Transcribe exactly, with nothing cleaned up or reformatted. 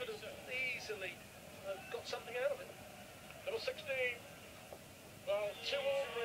could have easily uh, got something out of it. Number sixteen. Well, two all.